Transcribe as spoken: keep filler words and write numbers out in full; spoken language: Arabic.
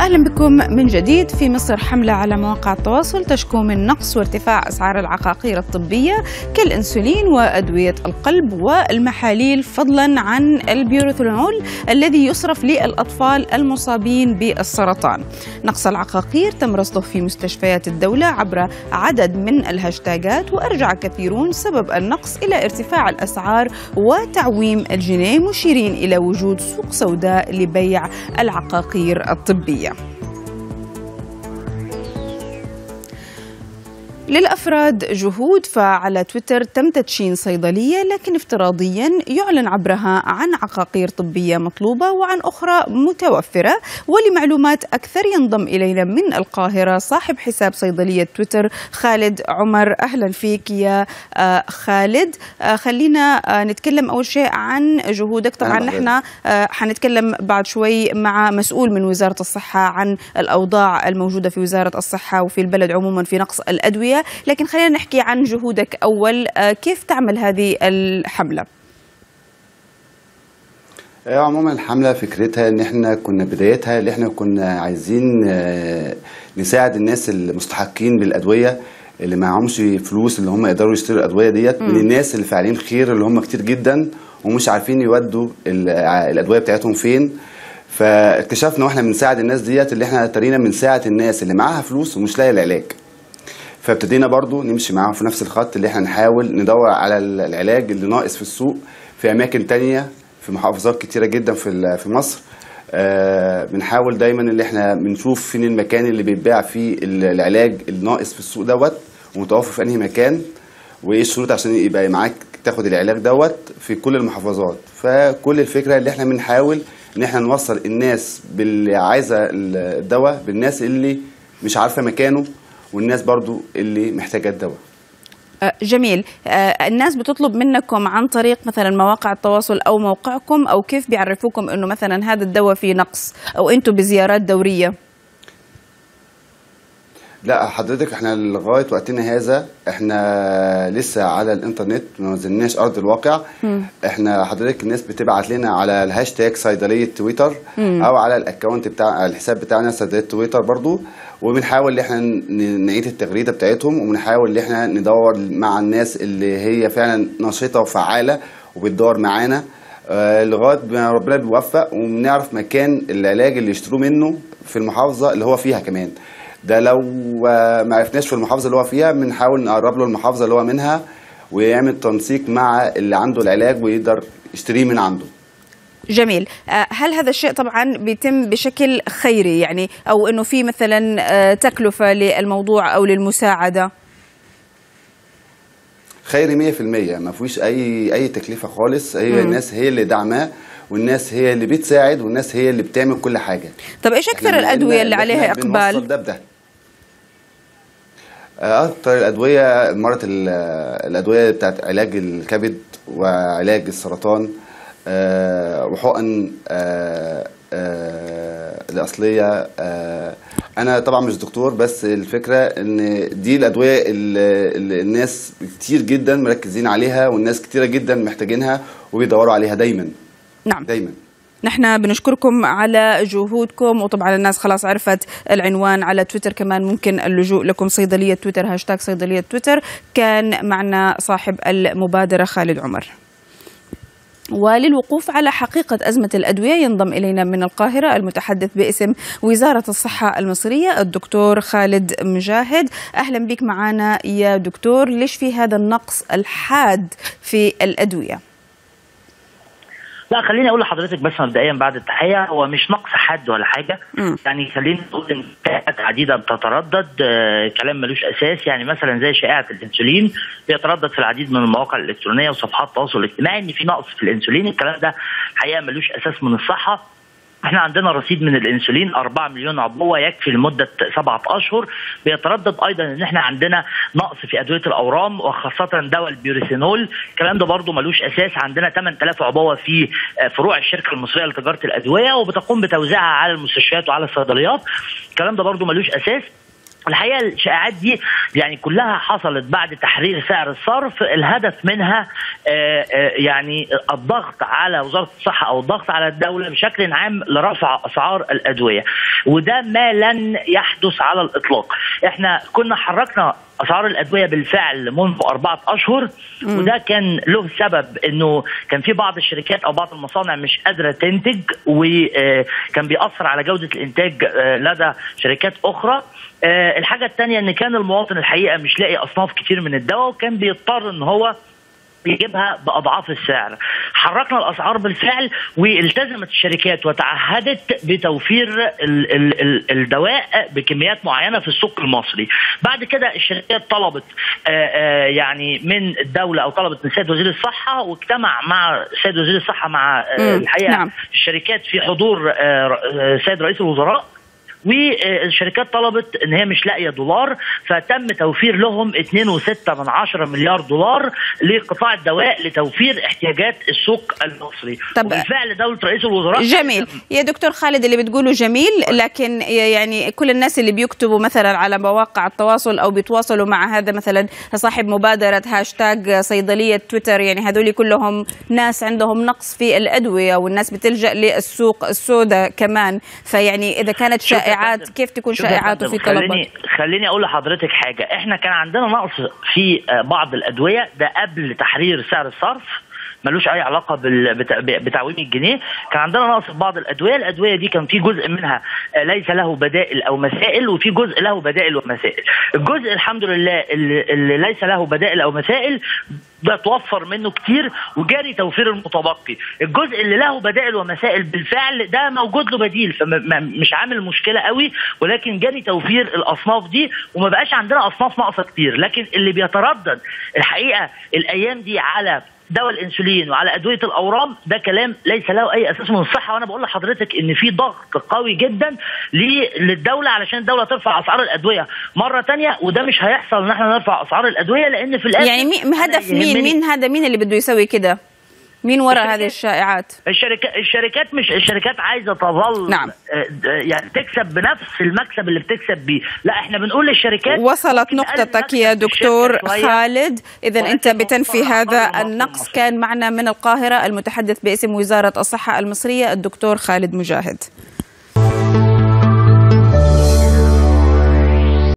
أهلا بكم من جديد. في مصر حملة على مواقع التواصل تشكو من نقص وارتفاع أسعار العقاقير الطبية كالإنسولين وأدوية القلب والمحاليل، فضلا عن البيوروثينول الذي يصرف للأطفال المصابين بالسرطان. نقص العقاقير تم رصده في مستشفيات الدولة عبر عدد من الهاشتاجات، وأرجع كثيرون سبب النقص إلى ارتفاع الأسعار وتعويم الجنيه، مشيرين إلى وجود سوق سوداء لبيع العقاقير الطبية. للأفراد جهود، فعلى تويتر تم تدشين صيدلية لكن افتراضيا يعلن عبرها عن عقاقير طبية مطلوبة وعن أخرى متوفرة. ولمعلومات أكثر ينضم إلينا من القاهرة صاحب حساب صيدلية تويتر خالد عمر. أهلا فيك يا خالد. خلينا نتكلم أول شيء عن جهودك. طبعا نحن حنتكلم بعد شوي مع مسؤول من وزارة الصحة عن الأوضاع الموجودة في وزارة الصحة وفي البلد عموما في نقص الأدوية، لكن خلينا نحكي عن جهودك أول. كيف تعمل هذه الحملة؟ عموما الحملة فكرتها ان احنا كنا بدايتها اللي احنا كنا عايزين نساعد الناس المستحقين بالأدوية اللي معهمش فلوس اللي هم يقدروا يشتروا الأدوية ديت، من الناس اللي فاعلين خير اللي هم كتير جدا ومش عارفين يودوا الأدوية بتاعتهم فين. فاكتشفنا واحنا بنساعد الناس ديت اللي احنا ترينا بنساعد الناس اللي معاها فلوس ومش لاقي العلاج، فابتدينا برضو نمشي معاهم في نفس الخط اللي احنا نحاول ندور على العلاج اللي ناقص في السوق في اماكن تانية في محافظات كتيرة جدا في في مصر. آه بنحاول دايما اللي احنا بنشوف فين المكان اللي بيتباع فيه العلاج الناقص في السوق دوت ومتوفر في انهي مكان، وايه الشروط عشان يبقى معاك تاخد العلاج دوت في كل المحافظات. فكل الفكرة اللي احنا بنحاول ان احنا نوصل الناس باللي عايزة الدواء بالناس اللي مش عارفة مكانه والناس برضو اللي محتاجة الدواء. جميل. الناس بتطلب منكم عن طريق مثلا مواقع التواصل أو موقعكم، أو كيف بيعرفوكم أنه مثلا هذا الدواء فيه نقص، أو أنتم بزيارات دورية؟ لا حضرتك، احنا لغاية وقتنا هذا احنا لسه على الانترنت، ما نزلناش ارض الواقع. م. احنا حضرتك الناس بتبعت لنا على الهاشتاج صيدلية تويتر م. او على الاكونت بتاع الحساب بتاعنا صيدلية تويتر برضو، وبنحاول ان احنا نعيد التغريدة بتاعتهم، وبنحاول ان احنا ندور مع الناس اللي هي فعلا نشيطة وفعالة وبتدور معانا اه لغاية ما ربنا بيوفق وبنعرف مكان العلاج اللي يشتروه منه في المحافظة اللي هو فيها. كمان ده لو ما عرفناش في المحافظة اللي هو فيها بنحاول نقرب له المحافظة اللي هو منها ويعمل تنسيق مع اللي عنده العلاج ويقدر يشتريه من عنده. جميل. هل هذا الشيء طبعا بيتم بشكل خيري يعني، أو أنه في مثلا تكلفة للموضوع أو للمساعدة؟ خيري مية في المية، ما فيش أي أي تكلفة خالص. هي م. الناس هي اللي دعماه، والناس هي اللي بتساعد، والناس هي اللي بتعمل كل حاجة. طب إيش أكثر الأدوية اللي عليها إقبال؟ ده بده أكتر الأدوية مرة الأدوية بتاعت علاج الكبد وعلاج السرطان أه وحقن أه أه الأصلية. أه أنا طبعا مش دكتور، بس الفكرة إن دي الأدوية اللي الناس كتير جدا مركزين عليها، والناس كتيرة جدا محتاجينها وبيدوروا عليها دايما. نعم دايما. نحن بنشكركم على جهودكم، وطبعا الناس خلاص عرفت العنوان على تويتر، كمان ممكن اللجوء لكم صيدلية تويتر، هاشتاج صيدلية تويتر. كان معنا صاحب المبادرة خالد عمر. وللوقوف على حقيقة أزمة الأدوية ينضم إلينا من القاهرة المتحدث باسم وزارة الصحة المصرية الدكتور خالد مجاهد. أهلا بك معنا يا دكتور. ليش في هذا النقص الحاد في الأدوية؟ لا خليني اقول لحضرتك بس مبدئيا بعد التحيه، هو مش نقص حد ولا حاجه. م. يعني خلينا نقول ان شائعات عديده بتتردد، آه كلام ملوش اساس. يعني مثلا زي شائعه الانسولين بيتردد في العديد من المواقع الالكترونيه وصفحات التواصل الاجتماعي ان في نقص في الانسولين. الكلام ده حقيقه ملوش اساس من الصحه. احنا عندنا رصيد من الانسولين أربعة مليون عبوه يكفي لمده سبعة اشهر. بيتردد ايضا ان احنا عندنا نقص في ادويه الاورام وخاصه دواء البيوروثينول. الكلام ده برضو ملوش اساس. عندنا ثمانية آلاف عبوه في فروع الشركه المصريه لتجاره الادويه، وبتقوم بتوزيعها على المستشفيات وعلى الصيدليات. الكلام ده برضو ملوش اساس. الحقيقه الشائعات دي يعني كلها حصلت بعد تحرير سعر الصرف، الهدف منها يعني الضغط على وزاره الصحه او الضغط على الدوله بشكل عام لرفع اسعار الادويه، وده ما لن يحدث على الاطلاق. احنا كنا حركنا اسعار الادويه بالفعل منذ اربعه اشهر، وده كان له سبب انه كان في بعض الشركات او بعض المصانع مش قادره تنتج، وكان بيأثر على جوده الانتاج لدى شركات اخرى. الحاجه الثانيه ان كان المواطن الحقيقه مش لاقي اصناف كتير من الدواء، وكان بيضطر ان هو يجيبها باضعاف السعر. حركنا الاسعار بالفعل، والتزمت الشركات وتعهدت بتوفير ال ال ال الدواء بكميات معينه في السوق المصري. بعد كده الشركات طلبت آآ آآ يعني من الدوله او طلبت من سيد وزير الصحه، واجتمع مع سيد وزير الصحه مع الحقيقه نعم. الشركات في حضور سيد رئيس الوزراء، والشركات طلبت ان هي مش لاقيه دولار، فتم توفير لهم اثنين وستة من عشرة مليار دولار لقطاع الدواء لتوفير احتياجات السوق المصري. طب وبالفعل دوله رئيس الوزراء جميل يا دكتور خالد اللي بتقوله جميل، لكن يعني كل الناس اللي بيكتبوا مثلا على مواقع التواصل او بيتواصلوا مع هذا مثلا صاحب مبادره هاشتاج صيدليه تويتر، يعني هذول كلهم ناس عندهم نقص في الادويه، والناس بتلجا للسوق السوداء كمان، فيعني اذا كانت شائعة كيف تكون شائعاته في طلبات؟ خليني خليني اقول لحضرتك حاجه، احنا كان عندنا نقص في بعض الادويه ده قبل تحرير سعر الصرف، ملوش اي علاقه بتعويم الجنيه. كان عندنا نقص في بعض الادويه، الادويه دي كان في جزء منها ليس له بدائل او مسائل، وفي جزء له بدائل ومسائل. الجزء الحمد لله اللي ليس له بدائل او مسائل ده توفر منه كتير وجاري توفير المتبقي. الجزء اللي له بدائل ومسائل بالفعل ده موجود له بديل، فمش عامل مشكله قوي، ولكن جاري توفير الاصناف دي وما بقاش عندنا اصناف ناقصه كتير. لكن اللي بيتردد الحقيقه الايام دي على دواء الانسولين وعلى ادويه الاورام ده كلام ليس له اي اساس من الصحه، وانا بقول لحضرتك ان في ضغط قوي جدا للدوله علشان الدوله ترفع اسعار الادويه مره ثانيه، وده مش هيحصل ان احنا نرفع اسعار الادويه، لان في الاخر يعني مين هدف مين مين هذا مين اللي بده يسوي كده؟ مين وراء هذه الشائعات؟ الشركات الشركات مش الشركات عايزه تظل نعم. يعني تكسب بنفس المكسب اللي بتكسب بيه، لا احنا بنقول للشركات. وصلت نقطتك يا دكتور خالد، اذا انت بتنفي هذا النقص. كان معنا من القاهره المتحدث باسم وزاره الصحه المصريه الدكتور خالد مجاهد.